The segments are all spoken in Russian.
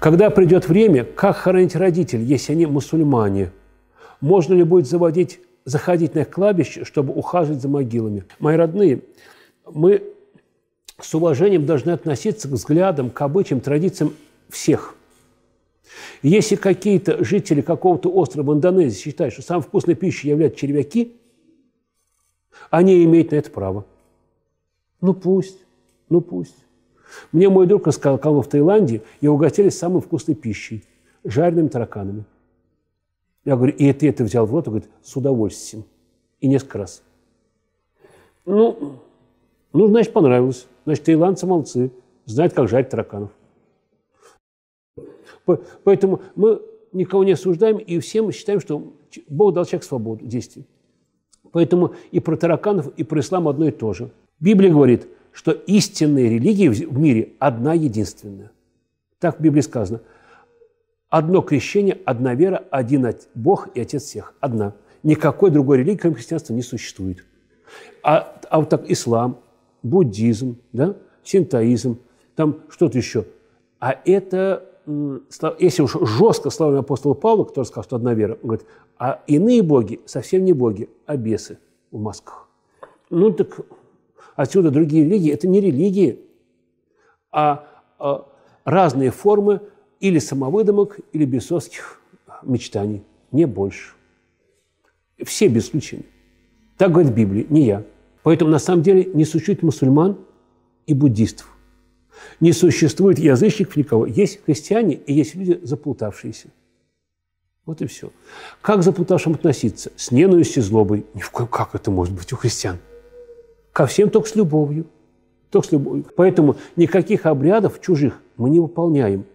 Когда придет время, как хоронить родителей, если они мусульмане? Можно ли будет заходить на их кладбище, чтобы ухаживать за могилами? Мои родные, мы с уважением должны относиться к взглядам, к обычаям, традициям всех. Если какие-то жители какого-то острова в Индонезии считают, что самой вкусной пищей являются червяки, они имеют на это право. Ну пусть. Мне мой друг рассказал, как в Таиланде и угостили самой вкусной пищей – жареными тараканами. Я говорю, и ты это взял в рот? Он говорит, с удовольствием. И несколько раз. Ну, значит, понравилось. Значит, таиландцы молодцы, знают, как жарить тараканов. Поэтому мы никого не осуждаем, и все мы считаем, что Бог дал человеку свободу действий. Поэтому и про тараканов, и про ислам одно и то же. Библия говорит, что истинная религия в мире одна единственная. Так в Библии сказано. Одно крещение, одна вера, один Бог и Отец всех. Одна. Никакой другой религии, кроме христианства, не существует. А вот так ислам, буддизм, да, синтоизм, там что-то еще. А это, если уж жестко словами апостола Павла, который сказал, что одна вера, он говорит, а иные боги совсем не боги, а бесы в масках. Ну так отсюда другие религии – это не религии, а разные формы или самовыдумок, или бесовских мечтаний, не больше. Все без исключения. Так говорит в Библии, не я. Поэтому на самом деле не существует мусульман и буддистов. Не существует язычников никого. Есть христиане и есть люди заплутавшиеся. Вот и все. Как к заплутавшим относиться? С ненавистью и злобой? Ни в коем, как это может быть у христиан? Ко всем только с любовью. Только с любовью. Поэтому никаких обрядов чужих мы не выполняем.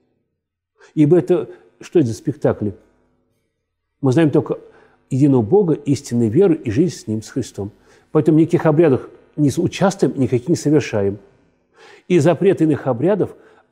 Ибо это, что это за спектакли? Мы знаем только единого Бога, истинной веру и жизнь с Ним, с Христом. Поэтому никаких обрядов не участвуем, никаких не совершаем. И запрет иных обрядов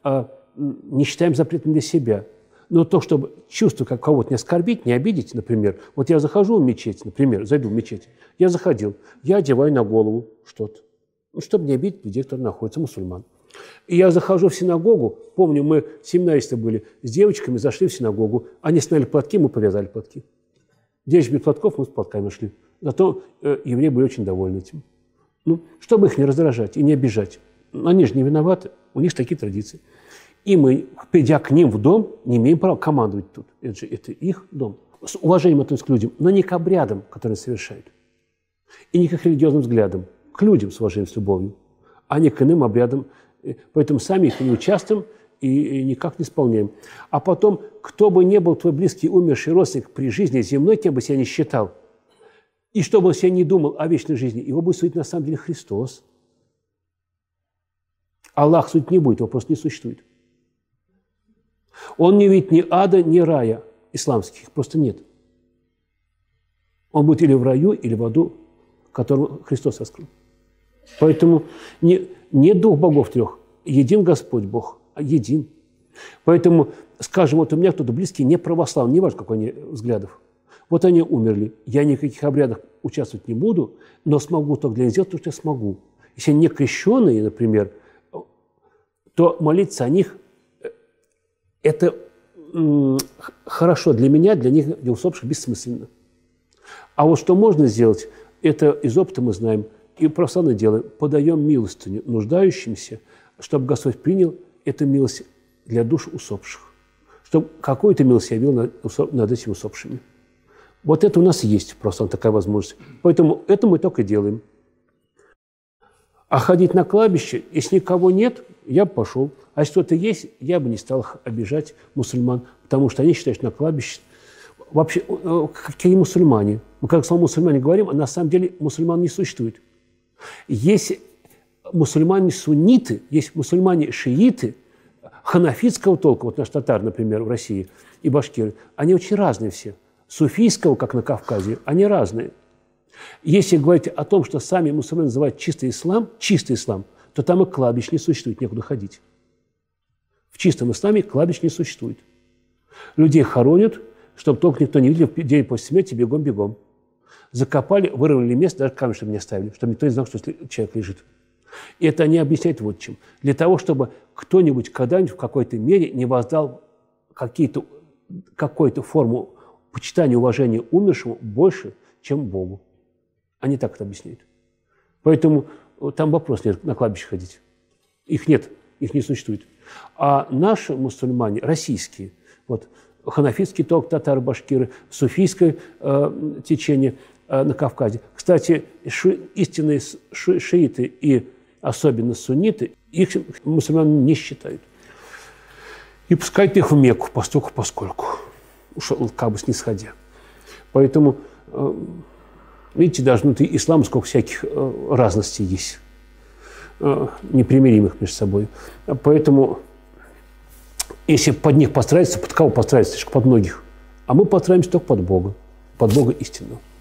не считаем запретом для себя. Но то, чтобы чувство, как кого-то не оскорбить, не обидеть, например. Вот я захожу в мечеть, например, зайду в мечеть. Я заходил, я одеваю на голову что-то. Ну, чтобы не обидеть людей, которые находятся, мусульман. И я захожу в синагогу. Помню, мы семинаристы были с девочками, зашли в синагогу. Они сняли платки, мы повязали платки. 9 без платков, мы с платками шли. Зато евреи были очень довольны этим. Ну, чтобы их не раздражать и не обижать. Они же не виноваты, у них такие традиции. И мы, придя к ним в дом, не имеем права командовать тут. Это их дом. С уважением относятся к людям, но не к обрядам, которые совершают. И не к их религиозным взглядам. К людям с уважением, с любовью. А не к иным обрядам. Поэтому сами их не участвуем и никак не исполняем. А потом, кто бы ни был твой близкий, умерший родственник при жизни земной, кем бы себя ни считал, и что бы он себе не думал о вечной жизни, его будет судить на самом деле Христос. Аллах судить не будет, его просто не существует. Он не видит ни ада, ни рая исламских, просто нет. Он будет или в раю, или в аду, которого Христос раскрыл. Поэтому нет двух богов трех. Един Господь Бог, а един. Поэтому, скажем, вот у меня кто-то близкий не православный, не важно, какой они взглядов. Вот они умерли. Я ни в каких обрядах участвовать не буду, но смогу только для них сделать то, что я смогу. Если они не крещеные, например, то молиться о них – это хорошо для меня, для них, для усопших, бессмысленно. А вот что можно сделать, это из опыта мы знаем, и православно делаем, подаем милостыню нуждающимся, чтобы Господь принял эту милость для душ усопших, чтобы какую-то милость явил над этими усопшими. Вот это у нас есть просто такая возможность. Поэтому это мы только делаем. А ходить на кладбище, если никого нет, я бы пошел. А если кто-то есть, я бы не стал обижать мусульман, потому что они считают, что на кладбище... Вообще, какие мусульмане? Мы как слово мусульмане говорим, а на самом деле мусульман не существует. Есть мусульмане сунниты, есть мусульмане шииты, ханафитского толка, вот наш татар, например, в России, и башкиры, они очень разные все. Суфийского, как на Кавказе, они разные. Если говорить о том, что сами мусульмане называют чистый ислам, то там и кладбищ не существует, некуда ходить. В чистом исламе кладбищ не существует. Людей хоронят, чтобы только никто не видел, день после смерти бегом-бегом. Закопали, вырвали место, даже камень, чтобы не оставили, чтобы никто не знал, что человек лежит. И это они объясняют вот чем. Для того, чтобы кто-нибудь когда-нибудь в какой-то мере не воздал какую-то форму почитания, уважения умершему больше, чем Богу. Они так это объясняют. Поэтому там вопрос нет на кладбище ходить. Их нет, их не существует. А наши мусульмане, российские, вот, ханафитские татары, башкиры, суфийское течение на Кавказе. Кстати, истинные шииты и особенно сунниты, их мусульман не считают. И пускают их в Мекку, поскольку, как бы снисходя. Поэтому, видите, даже внутри ислама сколько всяких разностей есть, непримиримых между собой. Поэтому, если под них подстраиваться, под кого подстраиваться? Под многих. А мы подстраиваемся только под Бога истинного.